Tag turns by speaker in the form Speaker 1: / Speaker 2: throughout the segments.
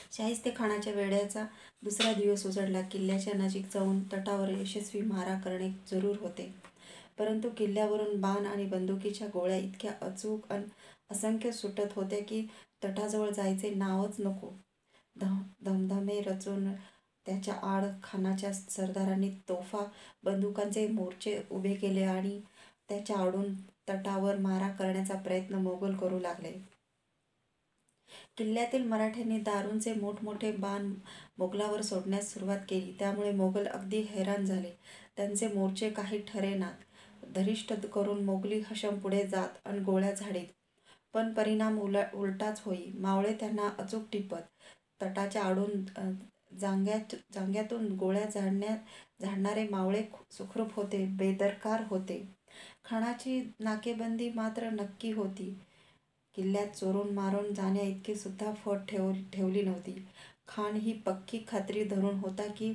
Speaker 1: शाहिस्तेखानाच्या वेड्याचा दुसरा दिवस उजडला. किल्ल्याच्या नजीक जाऊन तटावर यशस्वी मारा करणे जरूर होते, परंतु किल्ल्यावरून बाण आणि बंदुकीच्या गोळ्या इतक्या अचूक असंख्य सुटत होत्या की तटाजवळ जायचे नावच नको. धमधमे रचून त्याच्या आड खानाच्या सरदारांनी तोफा बंदुकांचे मोर्चे उभे केले आणि त्याच्या आडून तटावर मारा करण्याचा प्रयत्न मोगल करू लागले. किल्ल्यातील मराठ्यांनी दारूंचे मोठमोठे बाण मोगलावर सोडण्यास सुरुवात केली. त्यामुळे मोगल अगदी हैराण झाले. त्यांचे मोर्चे काही ठरेनात. धरिष्ठ करून मोगली हशम पुढे जात अन गोळ्या झाडीत, पण परिणाम उलटाच होई. मावळे त्यांना अचूक टिपत. तटाच्या आडून जांग्यातून गोळ्या झाडणारे मावळे सुखरूप होते, बेदरकार होते. खानाची नाकेबंदी मात्र नक्की होती. किल्ल्यात चोरून मारून जाण्याइतकी सुद्धा फट ठेवली नव्हती. खान ही पक्की खात्री धरून होता की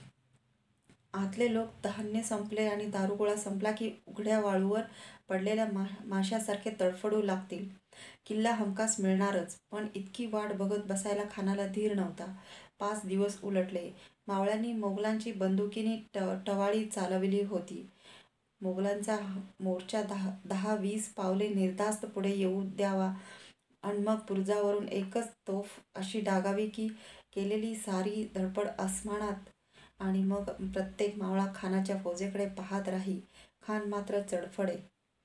Speaker 1: आतले लोक धान्य संपले आणि दारुगोळा संपला की उघड्या वाळूवर पडलेल्या माशासारखे तडफडू लागतील. किल्ला हमखास मिळणारच. पण इतकी वाट बघत बसायला खानाला धीर नव्हता. 5 दिवस उलटले. मावळ्यांनी मोगलांची बंदुकीनी टवाळी चालवली होती. मोगलांचा मोर्चा 10-20 पावले निर्धास्त पुढे येऊ द्यावा आणि मग बुरुजावरून एकच तोफ अशी डागावी की केलेली सारी धडपड अस्मानात. आणि मग प्रत्येक मावळा खानाच्या फौजेकडे पाहत राही. खान मात्र चडफडे.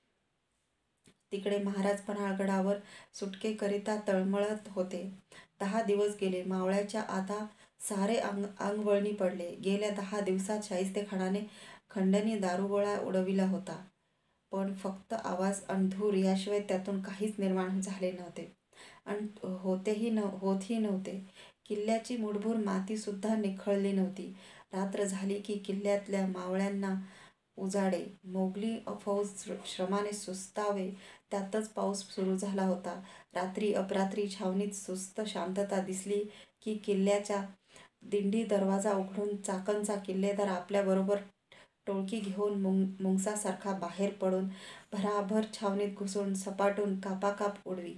Speaker 1: तिकडे महाराज पन्हाळगडावर सुटकेकरिता तळमळत होते. 10 दिवस गेले. मावळ्याच्या आता सारे अंगवळणी पडले. गेल्या 10 दिवसात शाहिस्तेखानाने खंडणी दारुगोळा उडविला होता, पण फक्त आवाज अन धूर याशिवाय त्यातून काहीच निर्माण झाले नव्हते आणि होतही नव्हते. किल्ल्याची मुठभर मातीसुद्धा निखळली नव्हती. रात्र झाली की किल्ल्यातल्या मावळ्यांना उजाडे. मोगली फौज श्रमाने सुस्तावे त्यातच पाऊस सुरू झाला होता. रात्री अपरात्री छावणीत सुस्त शांतता दिसली की किल्ल्याचा दिंडी दरवाजा उघडून चाकणचा किल्लेदार आपल्याबरोबर टोळकी घेऊन मुंगसासारखा बाहेर पडून भराभर छावणीत घुसून सपाटून कापाकाप उडवी.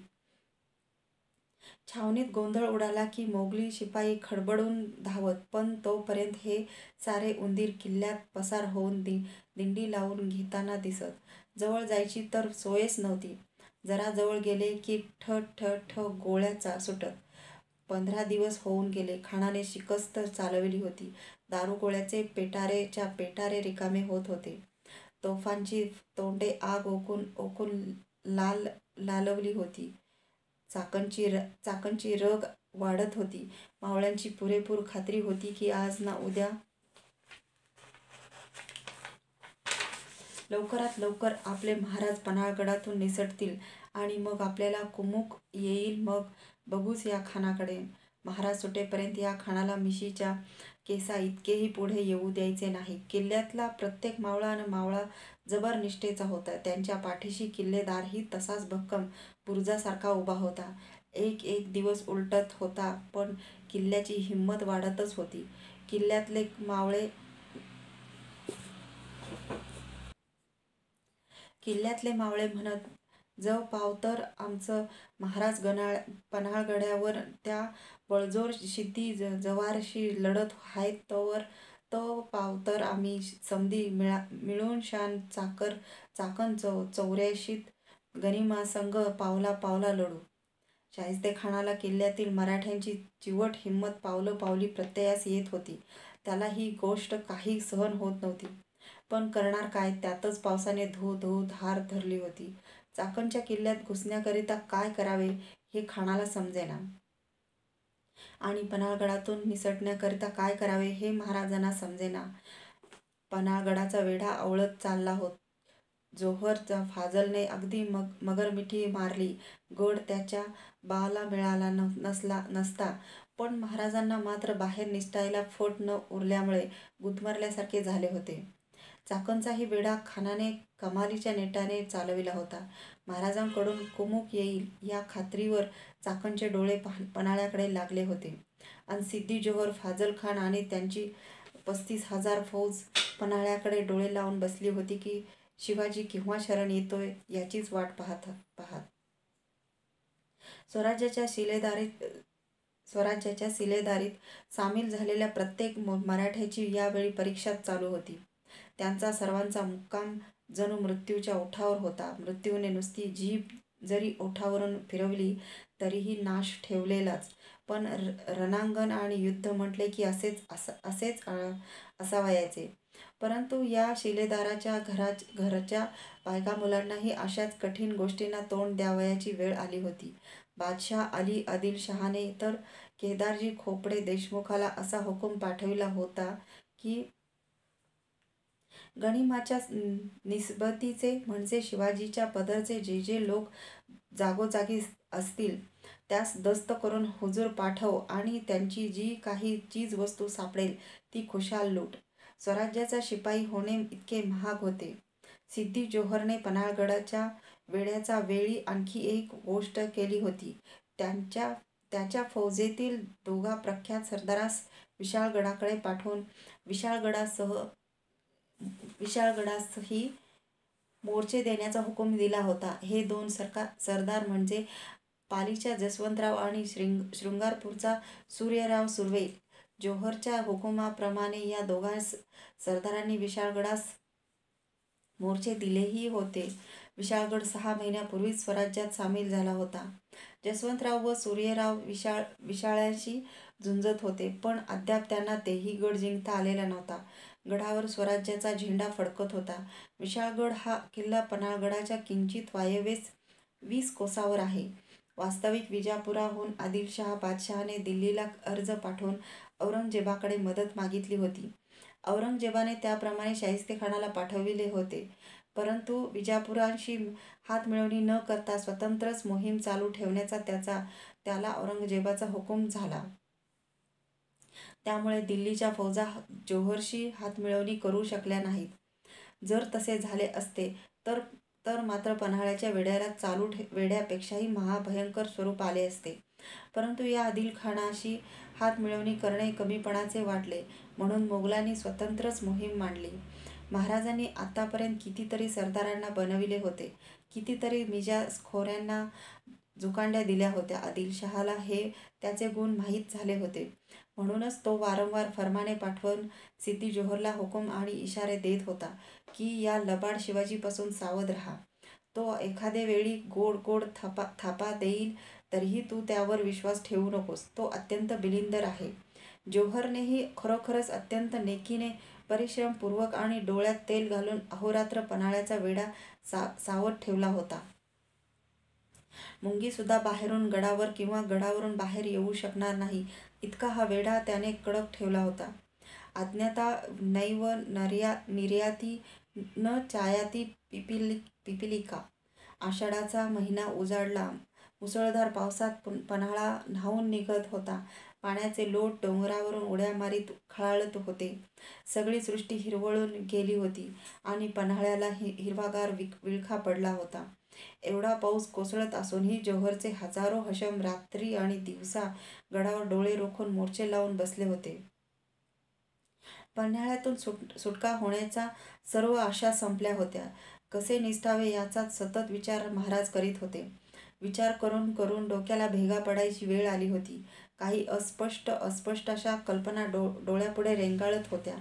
Speaker 1: छावणीत गोंधळ उडाला की मोगली शिपाई खडबडून धावत, पण तोपर्यंत हे सारे उंदीर किल्ल्यात पसार होऊन दिंडी लावून घेताना दिसत. जवळ जायची तर सोयच नव्हती. जरा जवळ गेले की ठ ठ ठ गोळ्या सुटत. 15 दिवस होऊन गेले. खानाने शिकस्त चालवली होती. दारुगोळ्याचे पेटारे रिकामे होत होते. तोफांची तोंडे आग ओकून लालवली होती. चाकणची रग वाढत होती. मावळ्यांची पुरेपूर खात्री होती की आज ना उद्या लवकरात लवकर आपले महाराज पन्हाळगडातून निसटतील आणि मग आपल्याला कुमुक येईल. मग बघूच या खानाकडे. महाराज सुटेपर्यंत या खानाला मिशीच्या केसा इतकेही पुढे येऊ द्यायचे नाही. किल्ल्यातला प्रत्येक मावळा अन मावळा जबर निष्ठेचा होता. त्यांच्या पाठीशी किल्लेदारही तसाच भक्कम बुरुजासारखा उभा होता. एक दिवस उलटत होता, पण किल्ल्याची हिंमत वाढतच होती. किल्ल्यातले मावळे म्हणत, जव पाव तर आमचं महाराज पन्हाळगडावर त्या बळजोर शिद्दी जवारशी लढत हायत, तव पाव तर आम्ही समधी मिळून शान चाकण चौऱ्याशीत गनिमासंग पावला पावला लढू. शाहिस्तेखानाला किल्ल्यातील मराठ्यांची चिवट हिंमत पावलोपावली प्रत्ययास येत होती. त्याला ही गोष्ट काही सहन होत नव्हती. पण करणार काय. त्यातच पावसाने धो धो धार धरली होती. चाकणच्या किल्ल्यात घुसण्याकरिता काय करावे हे खानाला समजेना आणि पन्हाळगडातून निसटण्याकरिता काय करावे हे महाराजांना समजेना. पन्हाळगडाचा वेढा आवळत चालला होता. जोहर फाजलने अगदी मगरमिठी मारली. गड त्याच्या बाला मिळाला नसता, पण महाराजांना मात्र बाहेर निसटायला फट न उरल्यामुळे गुदमरल्यासारखे झाले होते. चाकणचाही वेढा खानाने कमालीच्या नेटाने चालविला होता. महाराजांकडून कुमुक येईल या खात्रीवर चाकणचे डोळे पन्हाळ्याकडे लागले होते अन सिद्दी जोहर, फाजलखान आणि त्यांची 35,000 फौज पन्हाळ्याकडे डोळे लावून बसली होती की शिवाजी केव्हा शरण येतोय याचीच वाट पाहत. स्वराज्याच्या स्वराज्याच्या सिलेदारीत सामील झालेल्या प्रत्येक मराठ्याची यावेळी परीक्षा चालू होती. त्यांचा सर्वांचा मुक्काम जणू मृत्यूच्या ओठावर होता. मृत्यूने नुसती जीभ जरी ओठावरून फिरवली तरीही नाश ठेवलेलाच. पण रणांगण आणि युद्ध म्हटले की असेच असावयाचे. परंतु या शिलेदाराच्या घरच्या बायका मुलांनाही अशाच कठीण गोष्टींना तोंड द्यावयाची वेळ आली होती. बादशाह अली आदिलशहाने तर केदारजी खोपडे देशमुखाला असा हुकूम पाठविला होता की गनिमाच्या निस्बतीचे म्हणजे शिवाजीच्या पदरचे जे जे लोक जागोजागी असतील त्यास दस्त करून हुजूर पाठव आणि त्यांची जी काही चीजवस्तू सापडेल ती खुशाल लूट. स्वराज्याचा शिपाई होणे इतके महाग होते. सिद्दी जोहरने पन्हाळगडाच्या वेढ्याचा वेळी आणखी एक गोष्ट केली होती. त्याच्या फौजेतील दोघा प्रख्यात सरदारास विशाळगडाकडे पाठवून विशाळगडासही मोर्चे देण्याचा हुकूम दिला होता. हे दोन सरदार म्हणजे पालीच्या जसवंतराव आणि शृंगारपूरचा सूर्यराव सुर्वे. जोहरच्या हुकुमाप्रमाणे या दोघा सरदारांनी विशाळगडास मोर्चे दिलेही होते. विशाळगड 6 महिन्यापूर्वीच स्वराज्यात सामील झाला होता. जसवंतराव व सूर्यराव विशाळ्याशी झुंजत होते, पण अद्याप त्यांना तेही गड जिंकता आलेला नव्हता. गडावर स्वराज्याचा झेंडा फडकत होता. विशाळगड हा किल्ला पन्हाळगडाच्या किंचित वायव्येस 20 कोसावर आहे. वास्तविक विजापुराहून आदिलशहा बादशहाने दिल्लीला अर्ज पाठवून औरंगजेबाकडे मदत मागितली होती. औरंगजेबाने त्याप्रमाणे शाहिस्तेखानाला पाठविले होते, परंतु विजापुराशी हातमिळवणी न करता स्वतंत्रच मोहीम चालू ठेवण्याचा त्याला औरंगजेबाचा हुकूम झाला. त्यामुळे दिल्लीच्या फौजा जोहरशी हातमिळवणी करू शकल्या नाहीत. जर तसे झाले असते तर मात्र पन्हाळ्याच्या वेढ्याला वेढ्यापेक्षाही महाभयंकर स्वरूप आले असते. परंतु या आदिलखानाशी हातमिळवणी करणे कमीपणाचे वाटले, म्हणून मोगलांनी स्वतंत्रच मोहीम मांडली. महाराजांनी आतापर्यंत कितीतरी सरदारांना बनविले होते, कितीतरी मिजाजखोऱ्यांना जुकांड्या दिल्या होत्या. आदिलशहाला हे त्याचे गुण माहीत झाले होते. म्हणूनच तो वारंवार फरमाने पाठवून सिद्दी जोहरला हुकूम आणि इशारे देत होता की या लबाड शिवाजीपासून सावध राहा. तो एखादे वेळी गोड गोड थापा देईल तरीही तू त्यावर विश्वास ठेवू नकोस. तो अत्यंत बिलिंदर आहे. जोहरनेही खरोखरच अत्यंत नेकीने, परिश्रमपूर्वक आणि डोळ्यात तेल घालून अहोरात्र पन्हाळ्याचा वेढा सावध ठेवला होता. मुंगीसुद्धा बाहेरून गडावर किंवा गडावरून बाहेर येऊ शकणार नाही इतका हा वेढा त्याने कडक ठेवला होता. अज्ञाता नैव निर्याती न चायाती पिपिलिका. आषाढाचा महिना उजाडला. मुसळधार पावसात पन्हाळा न्हाऊन निघत होता. पाण्याचे लोट डोंगरावरून उड्या मारीत खळाळत होते. सगळी सृष्टी हिरवळून गेली होती आणि पन्हाळ्याला हिरवागार विळखा पडला होता. एवढा पाऊस कोसळत असूनही जोहरचे हजारो हशम रात्री आणि दिवसा गडावर डोळे रोखून मोर्चे लावून बसले होते. पन्हाळ्यातून सुटका होण्याच्या सर्व आशा संपल्या होत्या. कसे निसटावे याचा सतत विचार महाराज करीत होते. विचार करून करून डोक्याला भेगा पडायची वेळ आली होती. काही अस्पष्ट अशा कल्पना डोळ्यापुढे रेंगाळत होत्या.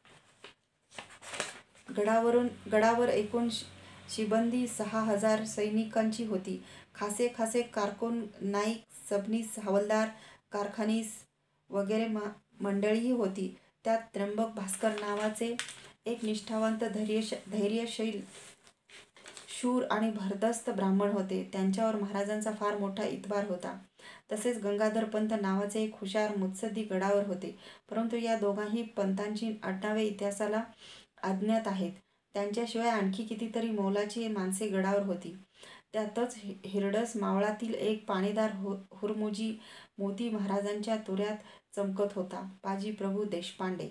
Speaker 1: गडावर एकूण शिबंदी 6000 सैनिकांची होती. खासे कारकून, नाईक, सबनीस, हवालदार, कारखानीस वगैरे मंडळीही होती. त्यात त्र्यंबक भास्कर नावाचे एक निष्ठावंत, धैर्यशील, शूर आणि भरदस्त ब्राह्मण होते. त्यांच्यावर महाराजांचा फार मोठा इतबार होता. तसेच गंगाधर पंत नावाचे एक हुशार मुत्सद्दी गडावर होते. परंतु या दोघांही पंतांची आडनावे इतिहासाला अज्ञात आहेत. त्यांच्याशिवाय आणखी कितीतरी मोलाची माणसे गडावर होती. त्यातच हिरडस मावळातील एक पाणीदार हुरमुजी मोती महाराजांच्या तुऱ्यात चमकत होता. बाजीप्रभू देशपांडे.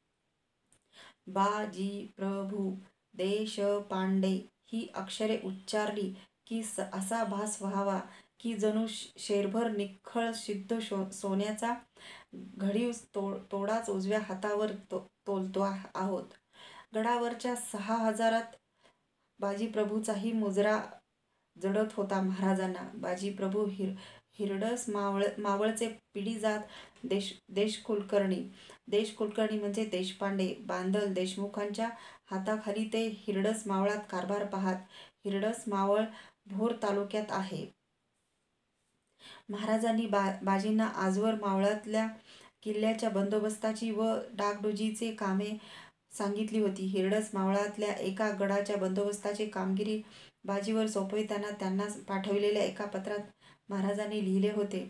Speaker 1: बाजीप्रभू देशपांडे ही अक्षरे उच्चारली की असा भास व्हावा की जणू शेरभर निख्खळ सिद्ध सोन्याचा घडीव तोडाच उजव्या हातावर तोलतो आहोत. गडावरच्या 6000त बाजीप्रभूचाही मुजरा जडत होता महाराजांना. बाजीप्रभू हिरडस मावळचे पिढीजात देशकुलकर्णी. देशकुलकर्णी म्हणजे देशपांडे, बांदल देशमुखांच्या हाताखाली ते हिरडस मावळात कारभार पाहात. हिरडस मावळ भोर तालुक्यात आहे. महाराजांनी बाजींना आजवर मावळातल्या किल्ल्याच्या बंदोबस्ताची व डागडुजीची कामे सांगितली होती. हिरडस मावळातल्या एका गडाच्या बंदोबस्ताची कामगिरी बाजीवर सोपविताना त्यांना पाठविलेल्या एका पत्रात महाराजांनी लिहिले होते.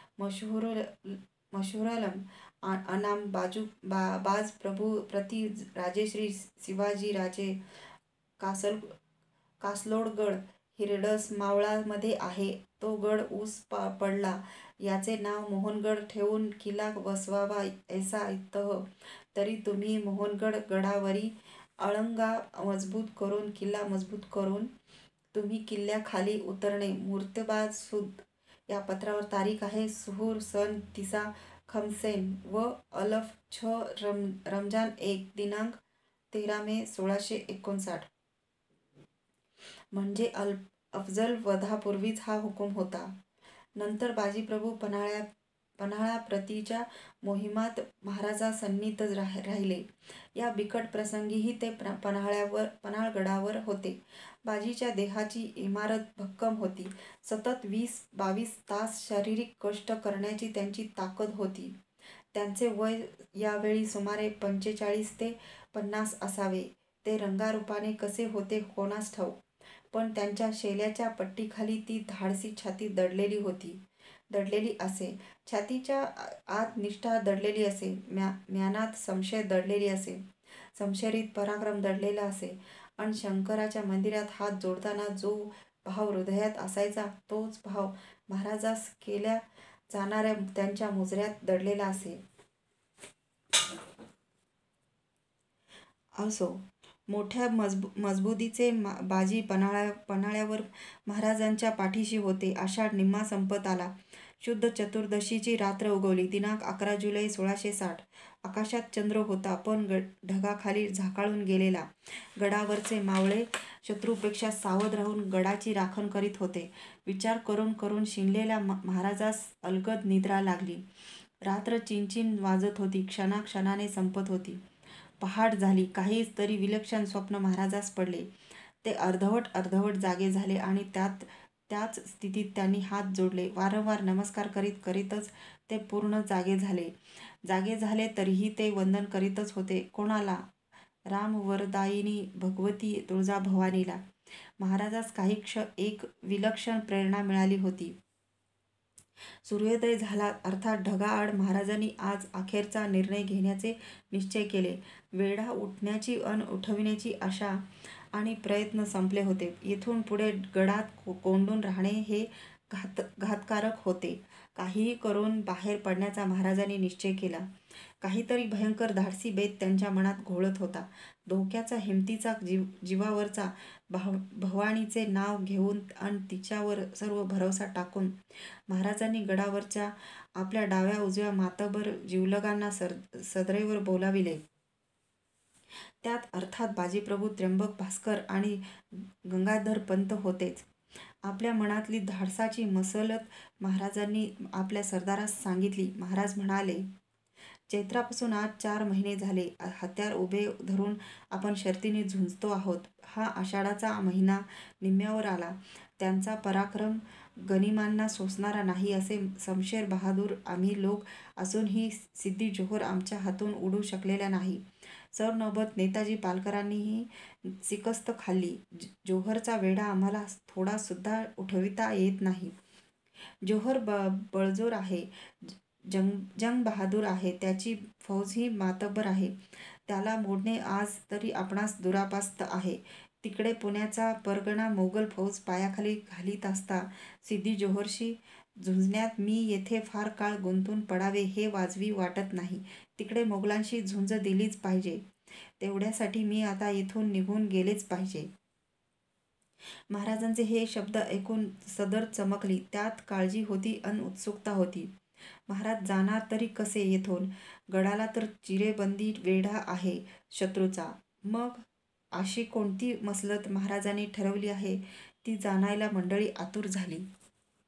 Speaker 1: मशहुरलम अनाम बाज प्रभू प्रति राजेश्री शिवाजी राजे कासलोडगड हिरडस मावळामध्ये आहे. तो गड ऊस पडला. याचे नाव मोहनगड ठेवून किल्ला वसवावा ऐसा तह. तरी तुम्ही मोहनगड गडावरी अळंगा मजबूत करून किल्ला मजबूत करून तुम्ही किल्ल्याखाली उतरणे मुर्तबाद सुद. या पत्रावर तारीख आहे सुहूर सन तिसा खमसेन व अलफ छ रमजान 1 दिनांक 13 मे 1659. म्हणजे अफजल वधापूर्वीच हा हुकूम होता. नंतर बाजीप्रभू पन्हाळा प्रतीच्या मोहिमात महाराजासन्निध राहिले. या बिकट प्रसंगीही ते पन्हाळगडावर होते. बाजीच्या देहाची इमारत भक्कम होती. सतत 20-22 तास शारीरिक कष्ट करण्याची त्यांची ताकद होती. त्यांचे वय यावेळी सुमारे 45 ते 50 असावे. ते रंगारूपाने कसे होते कोणास ठाऊक, पण त्यांच्या शेल्याच्या पट्टीखाली ती धाडसी छाती दडलेली असे. छातीच्या आत निष्ठा दडलेली असे. म्यानात संशय दडलेली असे. समशेरीत पराक्रम दडलेला असे. आणि शंकराच्या मंदिरात हात जोडताना जो भाव हृदयात असायचा तोच भाव महाराजास केल्या जाणाऱ्या त्यांच्या मुजऱ्यात दडलेला असे. असो, मोठ्या मजबुतीचे बाजी पन्हाळ्यावर महाराजांच्या पाठीशी होते. आषाढ निम्मा संपत आला. शुद्ध चतुर्दशीची रात्र उगवली. दिनांक 11 जुलै 1660. आकाशात चंद्र होता, पण ढगाखाली झाकाळून गेलेला. गडावरचे मावळे शत्रूपेक्षा सावध राहून गडाची राखण करीत होते. विचार करून करून शिनलेल्या महाराजास अलगद निद्रा लागली. रात्र चिणचिण वाजत होती. क्षणाक्षणाने संपत होती. पहाट झाली. काही तरी विलक्षण स्वप्न महाराजास पडले. ते अर्धवट जागे झाले आणि त्याच स्थितीत त्यांनी हात जोडले. वारंवार नमस्कार करीत करीतच ते पूर्ण जागे झाले तरीही ते वंदन करीतच होते. कोणाला? रामवरदायिनी भगवती तुळजाभवानीला. महाराजास काही एक विलक्षण प्रेरणा मिळाली होती. सूर्योदय झाला अर्थात ढगाआड महाराजांनी आज अखेरचा निर्णय घेण्याचे निश्चय केले. वेढा उठण्याची उठविण्याची आशा आणि प्रयत्न संपले होते. येथून पुढे गडात कोंडून राहणे हे घातकारक होते. काहीही करून बाहेर पडण्याचा महाराजांनी निश्चय केला. काहीतरी भयंकर धाडसी बेत त्यांच्या मनात घोळत होता. धोक्याचा हिमतीचा जीवावरचा भवानीचे नाव घेऊन आणि तिच्यावर सर्व भरवसा टाकून महाराजांनी गडावरच्या आपल्या डाव्या उजव्या मातबर जिवलगांना सदैव बोलाविले. त्यात अर्थात बाजीप्रभू, त्र्यंबक भास्कर आणि गंगाधरपंत होतेच. आपल्या मनातली धाडसाची मसलत महाराजांनी आपल्या सरदारास सांगितली. महाराज म्हणाले, चैत्रापासून आज 4 महिने झाले. हत्यार उभे धरून आपण शर्तीने झुंजतो आहोत. हा आषाढाचा महिना निम्म्यावर आला. त्यांचा पराक्रम गनिमांना सोसणारा नाही असे शमशेर बहादूर आम्ही लोक असूनही सिद्दी जोहर आमच्या हातून उडू शकलेला नाही. सरनौबत नेताजी पालकरांनीही शिकस्त खाल्ली. जोहरचा वेढा आम्हाला थोडा सुद्धा उठविता येत नाही. जोहर बळजोर आहे, जंग बहादूर आहे, त्याची फौजही मातब्बर आहे. त्याला मोडणे आज तरी आपणास दुरापास्त आहे. तिकडे पुण्याचा परगणा मोगल फौज पायाखाली घालीत असता सिद्दी जोहरशी झुंजण्यात मी येथे फार काळ गुंतून पडावे हे वाजवी वाटत नाही. तिकडे मोगलांशी झुंज दिलीच पाहिजे. तेवढ्यासाठी मी आता येथून निघून गेलेच पाहिजे. महाराजांचे हे शब्द ऐकून सदर चमकली. त्यात काळजी होती अन उत्सुकता होती. महाराज जाणार तरी कसे येथून? गडाला तर चिरेबंदी वेढा आहे शत्रूचा. मग अशी कोणती मसलत महाराजांनी ठरवली आहे ती जाणायला मंडळी आतुर झाली.